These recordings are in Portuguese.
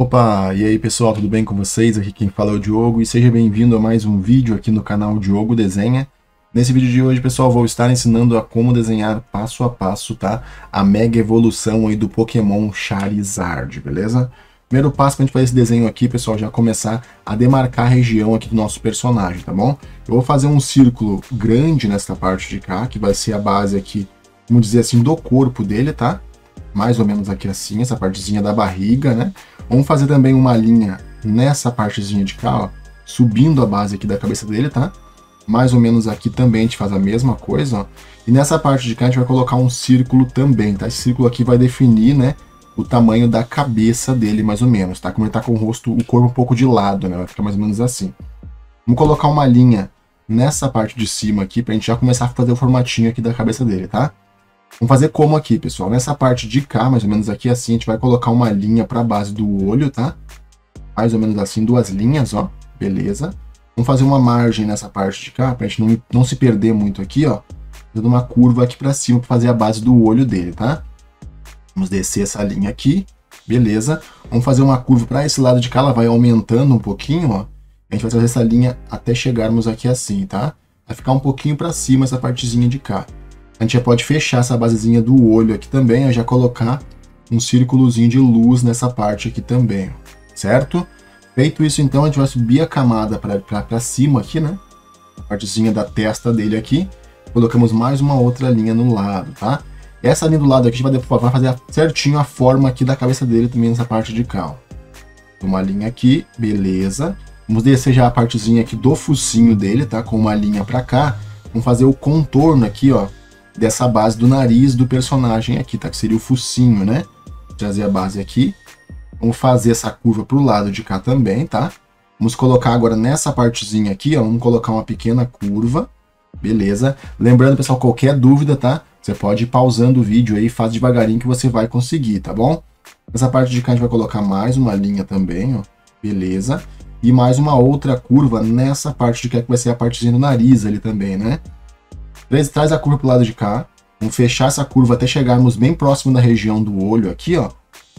Opa, e aí pessoal, tudo bem com vocês? Aqui quem fala é o Diogo e seja bem-vindo a mais um vídeo aqui no canal Diogo Desenha. Nesse vídeo de hoje, pessoal, vou estar ensinando a como desenhar passo a passo, tá? A mega evolução aí do Pokémon Charizard, beleza? Primeiro passo pra gente fazer esse desenho aqui, pessoal, já começar a demarcar a região aqui do nosso personagem, tá bom? Eu vou fazer um círculo grande nessa parte de cá, que vai ser a base aqui, vamos dizer assim, do corpo dele, tá? Mais ou menos aqui assim, essa partezinha da barriga, né? Vamos fazer também uma linha nessa partezinha de cá, ó, subindo a base aqui da cabeça dele, tá? Mais ou menos aqui também a gente faz a mesma coisa, ó. E nessa parte de cá a gente vai colocar um círculo também, tá? Esse círculo aqui vai definir, né, o tamanho da cabeça dele, mais ou menos, tá? Como ele tá com o rosto, o corpo um pouco de lado, né? Vai ficar mais ou menos assim. Vamos colocar uma linha nessa parte de cima aqui, pra gente já começar a fazer o formatinho aqui da cabeça dele, tá? Vamos fazer como aqui, pessoal? Nessa parte de cá, mais ou menos aqui assim, a gente vai colocar uma linha para a base do olho, tá? Mais ou menos assim, duas linhas, ó. Beleza. Vamos fazer uma margem nessa parte de cá, pra gente não se perder muito aqui, ó. Dando uma curva aqui para cima para fazer a base do olho dele, tá? Vamos descer essa linha aqui. Beleza. Vamos fazer uma curva para esse lado de cá, ela vai aumentando um pouquinho, ó. A gente vai trazer essa linha até chegarmos aqui assim, tá? Vai ficar um pouquinho para cima essa partezinha de cá. A gente já pode fechar essa basezinha do olho aqui também, ó, já colocar um círculozinho de luz nessa parte aqui também, certo? Feito isso, então, a gente vai subir a camada para cima aqui, né? A partezinha da testa dele aqui. Colocamos mais uma outra linha no lado, tá? Essa linha do lado aqui a gente vai fazer certinho a forma aqui da cabeça dele também nessa parte de cá, ó. Uma linha aqui, beleza. Vamos descer já a partezinha aqui do focinho dele, tá? Com uma linha para cá. Vamos fazer o contorno aqui, ó, dessa base do nariz do personagem aqui, tá? Que seria o focinho, né? Vou trazer a base aqui. Vamos fazer essa curva pro lado de cá também, tá? Vamos colocar agora nessa partezinha aqui, ó. Vamos colocar uma pequena curva. Beleza. Lembrando, pessoal, qualquer dúvida, tá? Você pode ir pausando o vídeo aí, faz devagarinho que você vai conseguir, tá bom? Nessa parte de cá a gente vai colocar mais uma linha também, ó. Beleza. E mais uma outra curva nessa parte de cá, que vai ser a partezinha do nariz ali também, né? Traz a curva pro lado de cá. Vamos fechar essa curva até chegarmos bem próximo da região do olho aqui, ó.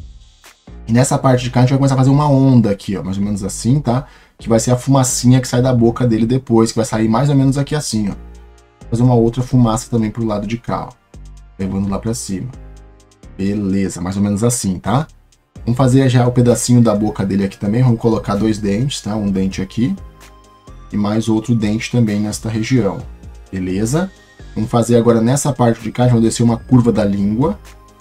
E nessa parte de cá a gente vai começar a fazer uma onda aqui, ó, mais ou menos assim, tá? Que vai ser a fumacinha que sai da boca dele depois, que vai sair mais ou menos aqui assim, ó. Fazer uma outra fumaça também pro lado de cá, ó. Levando lá pra cima. Beleza, mais ou menos assim, tá? Vamos fazer já o pedacinho da boca dele aqui também. Vamos colocar dois dentes, tá? Um dente aqui. E mais outro dente também nesta região. Beleza? Vamos fazer agora nessa parte de cá, vamos descer uma curva da língua.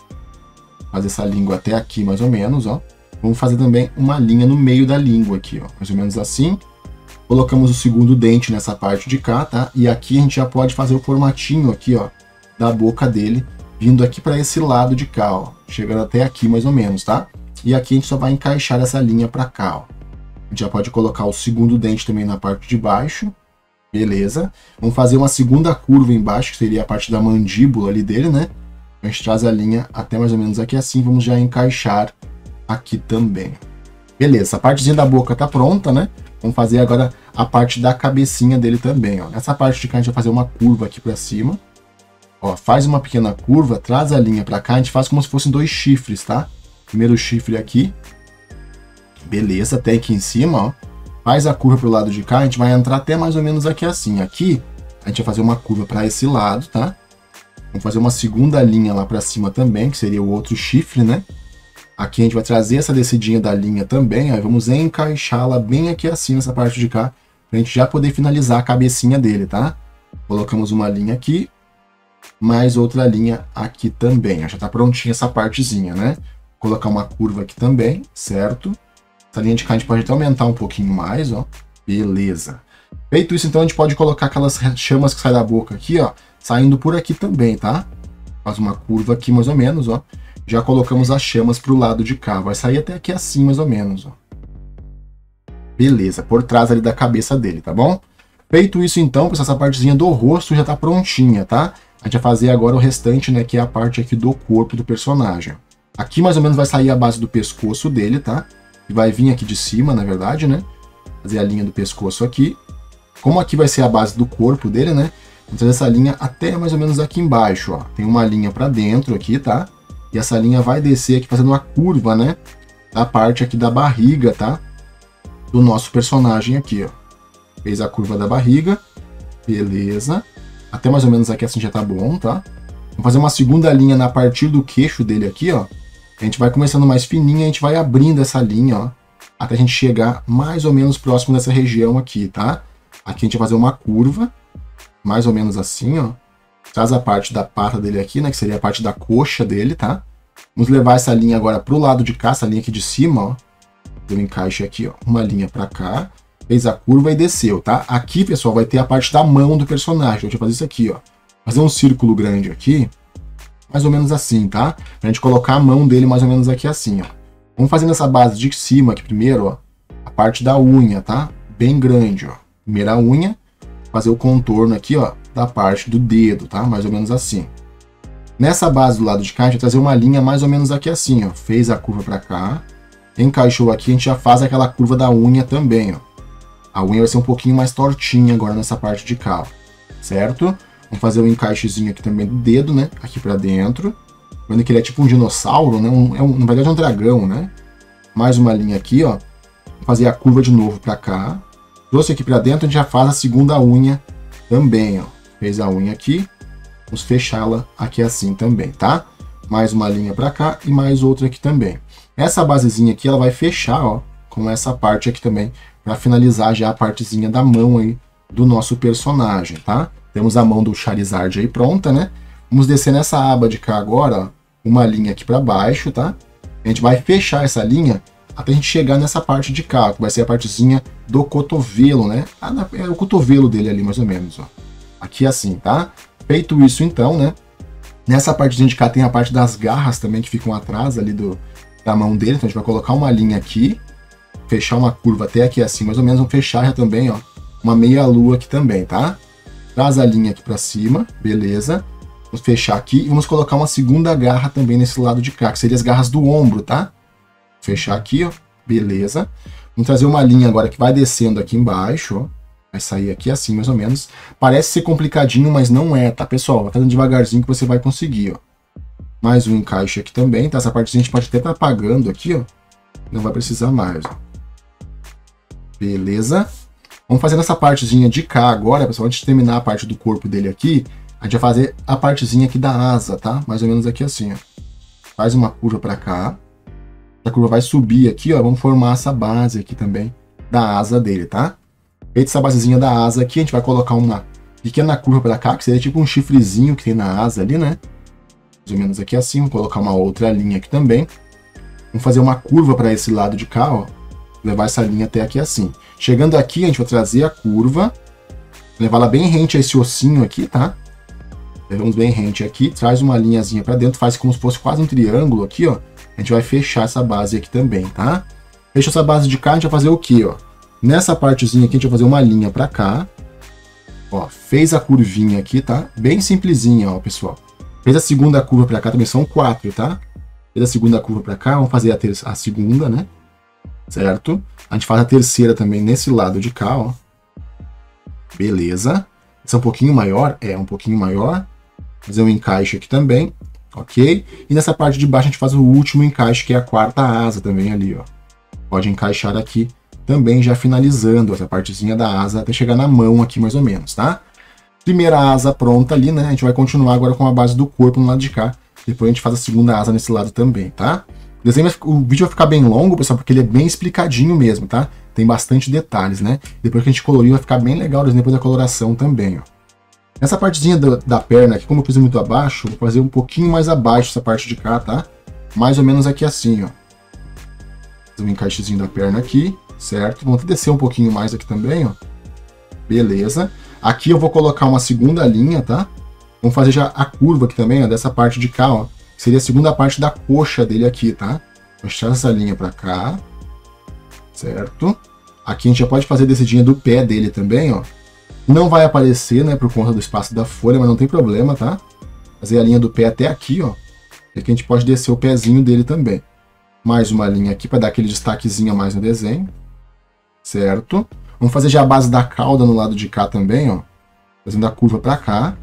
Fazer essa língua até aqui, mais ou menos, ó. Vamos fazer também uma linha no meio da língua aqui, ó. Mais ou menos assim. Colocamos o segundo dente nessa parte de cá, tá? E aqui a gente já pode fazer o formatinho aqui, ó, da boca dele, vindo aqui para esse lado de cá, ó. Chegando até aqui, mais ou menos, tá? E aqui a gente só vai encaixar essa linha para cá, ó. A gente já pode colocar o segundo dente também na parte de baixo. Beleza. Vamos fazer uma segunda curva embaixo, que seria a parte da mandíbula ali dele, né? A gente traz a linha até mais ou menos aqui assim. Vamos já encaixar aqui também. Beleza, a partezinha da boca tá pronta, né? Vamos fazer agora a parte da cabecinha dele também, ó. Nessa parte de cá a gente vai fazer uma curva aqui para cima. Ó, faz uma pequena curva, traz a linha para cá. A gente faz como se fossem dois chifres, tá? Primeiro chifre aqui. Beleza, até aqui em cima, ó. Faz a curva pro lado de cá, a gente vai entrar até mais ou menos aqui assim. Aqui, a gente vai fazer uma curva para esse lado, tá? Vamos fazer uma segunda linha lá para cima também, que seria o outro chifre, né? Aqui a gente vai trazer essa descidinha da linha também, aí vamos encaixá-la bem aqui assim, nessa parte de cá, pra gente já poder finalizar a cabecinha dele, tá? Colocamos uma linha aqui, mais outra linha aqui também. Ó, já tá prontinha essa partezinha, né? Vou colocar uma curva aqui também, certo? Essa linha de cá a gente pode até aumentar um pouquinho mais, ó. Beleza. Feito isso, então, a gente pode colocar aquelas chamas que saem da boca aqui, ó, saindo por aqui também, tá? Faz uma curva aqui, mais ou menos, ó. Já colocamos as chamas pro lado de cá. Vai sair até aqui assim, mais ou menos, ó. Beleza, por trás ali da cabeça dele, tá bom? Feito isso, então, pessoal, essa partezinha do rosto já tá prontinha, tá? A gente vai fazer agora o restante, né, que é a parte aqui do corpo do personagem. Aqui, mais ou menos, vai sair a base do pescoço dele, tá? E vai vir aqui de cima, na verdade, né? Fazer a linha do pescoço aqui. Como aqui vai ser a base do corpo dele, né? Vamos fazer essa linha até mais ou menos aqui embaixo, ó. Tem uma linha para dentro aqui, tá? E essa linha vai descer aqui fazendo uma curva, né? da parte aqui da barriga, tá? Do nosso personagem aqui, ó. Fez a curva da barriga, beleza. Até mais ou menos aqui assim já tá bom, tá? Vamos fazer uma segunda linha na partir do queixo dele aqui, ó. A gente vai começando mais fininha, a gente vai abrindo essa linha, ó, até a gente chegar mais ou menos próximo dessa região aqui, tá? Aqui a gente vai fazer uma curva, mais ou menos assim, ó. Traz a parte da pata dele aqui, né, que seria a parte da coxa dele, tá? Vamos levar essa linha agora pro lado de cá, essa linha aqui de cima, ó. Deu um encaixe aqui, ó, uma linha pra cá. Fez a curva e desceu, tá? Aqui, pessoal, vai ter a parte da mão do personagem. Deixa eu fazer isso aqui, ó. Fazer um círculo grande aqui, mais ou menos assim, tá? Pra gente colocar a mão dele mais ou menos aqui assim, ó. Vamos fazer nessa base de cima aqui primeiro, ó. A parte da unha, tá? Bem grande, ó. Primeira unha. Fazer o contorno aqui, ó, da parte do dedo, tá? Mais ou menos assim. Nessa base do lado de cá, a gente vai trazer uma linha mais ou menos aqui assim, ó. Fez a curva pra cá. Encaixou aqui, a gente já faz aquela curva da unha também, ó. A unha vai ser um pouquinho mais tortinha agora nessa parte de cá, ó, certo? Vamos fazer um encaixezinho aqui também do dedo, né? Aqui pra dentro. Vendo que ele é tipo um dinossauro, né? Na verdade é um dragão, né? Mais uma linha aqui, ó. Vou fazer a curva de novo pra cá. Trouxe aqui pra dentro, a gente já faz a segunda unha também, ó. Fez a unha aqui. Vamos fechá-la aqui assim também, tá? Mais uma linha pra cá e mais outra aqui também. Essa basezinha aqui, ela vai fechar, ó, com essa parte aqui também, para finalizar já a partezinha da mão aí do nosso personagem, tá? Temos a mão do Charizard aí pronta, né? Vamos descer nessa aba de cá agora, ó, uma linha aqui para baixo, tá? A gente vai fechar essa linha até a gente chegar nessa parte de cá, que vai ser a partezinha do cotovelo, né? É o cotovelo dele ali, mais ou menos, ó. Aqui assim, tá? Feito isso então, né? Nessa partezinha de cá tem a parte das garras também, que ficam atrás ali da mão dele, então a gente vai colocar uma linha aqui, fechar uma curva até aqui assim, mais ou menos, vamos fechar já também, ó, uma meia lua aqui também, tá? Traz a linha aqui pra cima, beleza. Vamos fechar aqui e vamos colocar uma segunda garra também nesse lado de cá, que seria as garras do ombro, tá? Fechar aqui, ó, beleza. Vamos trazer uma linha agora que vai descendo aqui embaixo, ó. Vai sair aqui assim, mais ou menos. Parece ser complicadinho, mas não é, tá, pessoal? Vai fazendo devagarzinho que você vai conseguir, ó. Mais um encaixe aqui também, tá? Essa partezinha a gente pode até estar apagando aqui, ó. Não vai precisar mais, ó. Beleza. Vamos fazer essa partezinha de cá agora, pessoal. Antes de terminar a parte do corpo dele aqui, a gente vai fazer a partezinha aqui da asa, tá? Mais ou menos aqui assim, ó. Faz uma curva pra cá. A curva vai subir aqui, ó. Vamos formar essa base aqui também da asa dele, tá? Feita essa basezinha da asa aqui, a gente vai colocar uma pequena curva pra cá, que seria tipo um chifrezinho que tem na asa ali, né? Mais ou menos aqui assim. Vamos colocar uma outra linha aqui também. Vamos fazer uma curva para esse lado de cá, ó. Levar essa linha até aqui assim. Chegando aqui, a gente vai trazer a curva, levá-la bem rente a esse ossinho aqui, tá? Levamos bem rente aqui, traz uma linhazinha para dentro, faz como se fosse quase um triângulo aqui, ó. A gente vai fechar essa base aqui também, tá? Fechou essa base de cá, a gente vai fazer o quê, ó? Nessa partezinha aqui, a gente vai fazer uma linha para cá. Ó, fez a curvinha aqui, tá? Bem simplesinha, ó, pessoal. Fez a segunda curva para cá, também são 4, tá? Fez a segunda curva para cá, vamos fazer a segunda, né? Certo? A gente faz a terceira também nesse lado de cá, ó. Beleza. Esse é um pouquinho maior? É, um pouquinho maior. Fazer um encaixe aqui também, ok? E nessa parte de baixo a gente faz o último encaixe, que é a quarta asa também ali, ó. Pode encaixar aqui também, já finalizando essa partezinha da asa até chegar na mão aqui mais ou menos, tá? Primeira asa pronta ali, né? A gente vai continuar agora com a base do corpo no lado de cá. Depois a gente faz a segunda asa nesse lado também, tá? O vídeo vai ficar bem longo, pessoal, porque ele é bem explicadinho mesmo, tá? Tem bastante detalhes, né? Depois que a gente colorir, vai ficar bem legal depois da coloração também, ó. Nessa partezinha da perna aqui, como eu fiz muito abaixo, vou fazer um pouquinho mais abaixo essa parte de cá, tá? Mais ou menos aqui assim, ó. Fazer um encaixezinho da perna aqui, certo? Vamos descer um pouquinho mais aqui também, ó. Beleza. Aqui eu vou colocar uma segunda linha, tá? Vamos fazer já a curva aqui também, ó, dessa parte de cá, ó. Seria a segunda parte da coxa dele aqui, tá? Vou puxar essa linha pra cá. Certo? Aqui a gente já pode fazer a descidinha do pé dele também, ó. Não vai aparecer, né, por conta do espaço da folha, mas não tem problema, tá? Fazer a linha do pé até aqui, ó. E aqui a gente pode descer o pezinho dele também. Mais uma linha aqui para dar aquele destaquezinho a mais no desenho. Certo? Vamos fazer já a base da cauda no lado de cá também, ó. Fazendo a curva pra cá.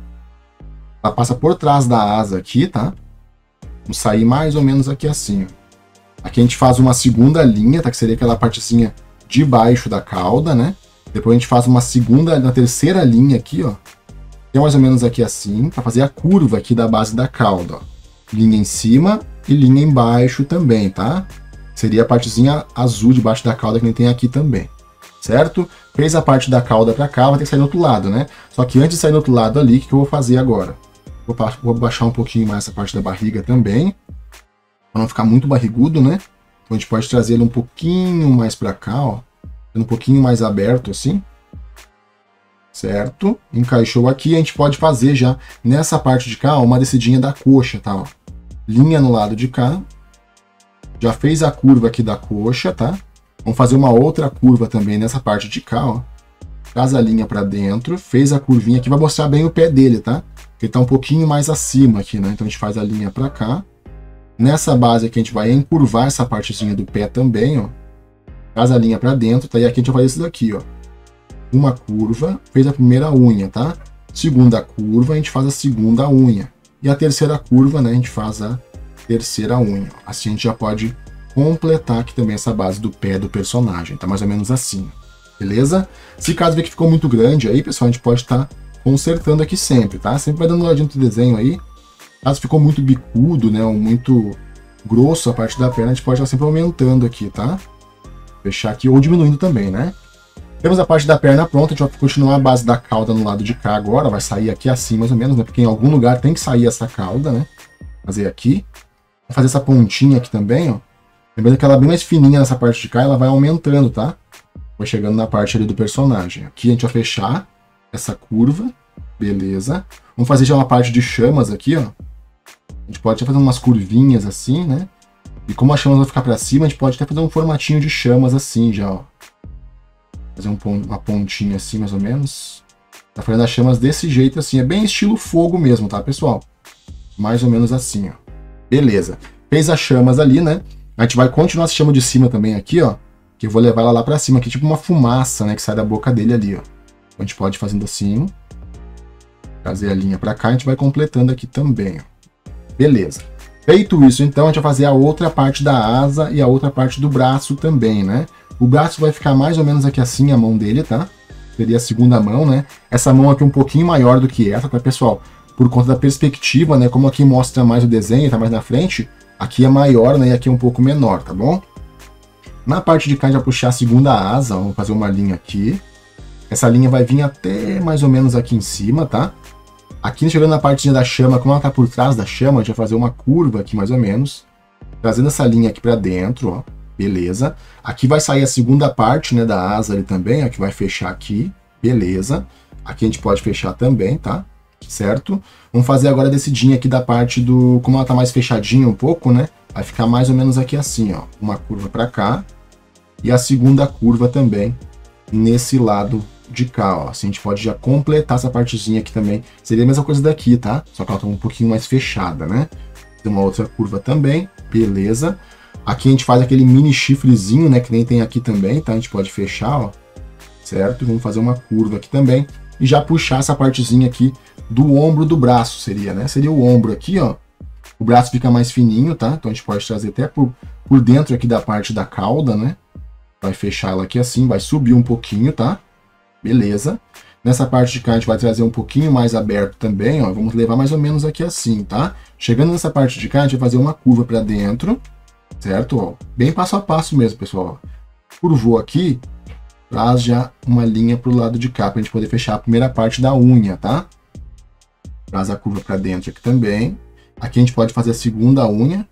Ela passa por trás da asa aqui, tá? Vamos sair mais ou menos aqui assim, ó. Aqui a gente faz uma segunda linha, tá? Que seria aquela partezinha de baixo da cauda, né? Depois a gente faz uma segunda, na terceira linha aqui, ó. Que é mais ou menos aqui assim, para fazer a curva aqui da base da cauda, ó. Linha em cima e linha embaixo também, tá? Seria a partezinha azul debaixo da cauda que a gente tem aqui também, certo? Fez a parte da cauda para cá, vai ter que sair do outro lado, né? Só que antes de sair do outro lado ali, o que eu vou fazer agora? Vou baixar um pouquinho mais essa parte da barriga também, para não ficar muito barrigudo, né? Então a gente pode trazer ele um pouquinho mais para cá, ó, um pouquinho mais aberto assim, certo? Encaixou aqui, a gente pode fazer já nessa parte de cá, ó, uma descidinha da coxa, tá? Ó. Linha no lado de cá, já fez a curva aqui da coxa, tá? Vamos fazer uma outra curva também nessa parte de cá, ó. Traz a linha para dentro, fez a curvinha aqui, vai mostrar bem o pé dele, tá? Ele tá um pouquinho mais acima aqui, né? Então a gente faz a linha para cá. Nessa base aqui a gente vai encurvar essa partezinha do pé também, ó. Traz a linha para dentro, tá? E aqui a gente vai fazer isso daqui, ó. Uma curva, fez a primeira unha, tá? Segunda curva, a gente faz a segunda unha. E a terceira curva, né? A gente faz a terceira unha. Assim a gente já pode completar aqui também essa base do pé do personagem, tá? Mais ou menos assim, beleza? Se caso ver que ficou muito grande aí, pessoal, a gente pode estar consertando aqui sempre, tá? Sempre vai dando um ladinho do desenho aí. Caso ficou muito bicudo, né? Ou muito grosso a parte da perna, a gente pode estar sempre aumentando aqui, tá? Fechar aqui ou diminuindo também, né? Temos a parte da perna pronta, a gente vai continuar a base da cauda no lado de cá agora, vai sair aqui assim mais ou menos, né? Porque em algum lugar tem que sair essa cauda, né? Fazer aqui. Vou fazer essa pontinha aqui também, ó. Lembrando que ela é bem mais fininha nessa parte de cá, ela vai aumentando, tá? Vai chegando na parte ali do personagem. Aqui a gente vai fechar essa curva, beleza. Vamos fazer já uma parte de chamas aqui, ó. A gente pode até fazer umas curvinhas assim, né? E como as chamas vão ficar pra cima, a gente pode até fazer um formatinho de chamas assim já, ó. Fazer uma pontinha assim, mais ou menos. Tá fazendo as chamas desse jeito assim, é bem estilo fogo mesmo, tá, pessoal? Mais ou menos assim, ó. Beleza. Fez as chamas ali, né? A gente vai continuar essa chama de cima também aqui, ó. Que eu vou levar ela lá pra cima, aqui tipo uma fumaça, né? Que sai da boca dele ali, ó. A gente pode ir fazendo assim. Trazer a linha pra cá, a gente vai completando aqui também, ó. Beleza. Feito isso, então, a gente vai fazer a outra parte da asa e a outra parte do braço também, né? O braço vai ficar mais ou menos aqui assim, a mão dele, tá? Seria a segunda mão, né? Essa mão aqui é um pouquinho maior do que essa, tá, pessoal? Por conta da perspectiva, né? Como aqui mostra mais o desenho, tá mais na frente, aqui é maior, né? E aqui é um pouco menor, tá bom? Na parte de cá, a gente vai puxar a segunda asa, vamos fazer uma linha aqui. Essa linha vai vir até mais ou menos aqui em cima, tá? Aqui, chegando na partezinha da chama, como ela tá por trás da chama, a gente vai fazer uma curva aqui, mais ou menos. Trazendo essa linha aqui pra dentro, ó. Beleza. Aqui vai sair a segunda parte, né, da asa ali também, ó, que vai fechar aqui. Beleza. Aqui a gente pode fechar também, tá? Certo? Vamos fazer agora a descidinha aqui da parte do... Como ela tá mais fechadinha um pouco, né? Vai ficar mais ou menos aqui assim, ó. Uma curva pra cá. E a segunda curva também nesse lado de cá, ó. Assim a gente pode já completar essa partezinha aqui também. Seria a mesma coisa daqui, tá? Só que ela tá um pouquinho mais fechada, né? Tem uma outra curva também. Beleza. Aqui a gente faz aquele mini chifrezinho, né? Que nem tem aqui também, tá? A gente pode fechar, ó. Certo? Vamos fazer uma curva aqui também. E já puxar essa partezinha aqui do ombro do braço, seria, né? Seria o ombro aqui, ó. O braço fica mais fininho, tá? Então a gente pode trazer até por dentro aqui da parte da cauda, né? Vai fechar ela aqui assim, vai subir um pouquinho, tá? Beleza. Nessa parte de cá a gente vai trazer um pouquinho mais aberto também, ó. Vamos levar mais ou menos aqui assim, tá? Chegando nessa parte de cá, a gente vai fazer uma curva para dentro, certo? Ó, bem passo a passo mesmo, pessoal. Curvou aqui, traz já uma linha pro lado de cá, pra gente poder fechar a primeira parte da unha, tá? Traz a curva para dentro aqui também. Aqui a gente pode fazer a segunda unha.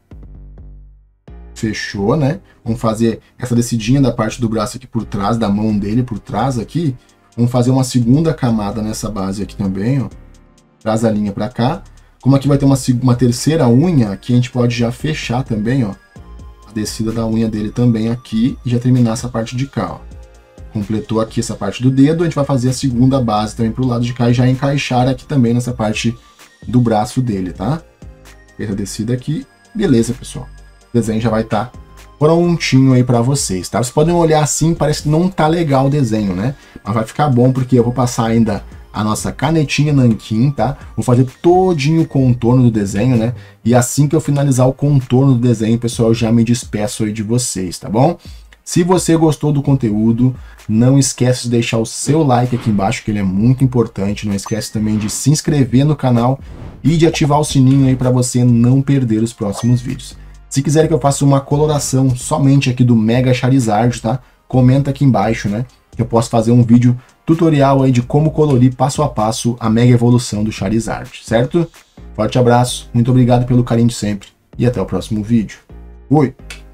Fechou, né? Vamos fazer essa descidinha da parte do braço aqui por trás, da mão dele por trás aqui. Vamos fazer uma segunda camada nessa base aqui também, ó. Traz a linha para cá. Como aqui vai ter uma terceira unha, aqui a gente pode já fechar também, ó. A descida da unha dele também aqui e já terminar essa parte de cá, ó. Completou aqui essa parte do dedo, a gente vai fazer a segunda base também pro lado de cá e já encaixar aqui também nessa parte do braço dele, tá? Fez a descida aqui. Beleza, pessoal. O desenho já vai estar prontinho aí para vocês, tá? Vocês podem olhar assim, parece que não tá legal o desenho, né? Mas vai ficar bom porque eu vou passar ainda a nossa canetinha nanquim, tá? Vou fazer todinho o contorno do desenho, né? E assim que eu finalizar o contorno do desenho, pessoal, eu já me despeço aí de vocês, tá bom? Se você gostou do conteúdo, não esquece de deixar o seu like aqui embaixo, que ele é muito importante. Não esquece também de se inscrever no canal e de ativar o sininho aí para você não perder os próximos vídeos. Se quiser que eu faça uma coloração somente aqui do Mega Charizard, tá? Comenta aqui embaixo, né? Que eu posso fazer um vídeo tutorial aí de como colorir passo a passo a Mega Evolução do Charizard, certo? Forte abraço, muito obrigado pelo carinho de sempre e até o próximo vídeo. Fui!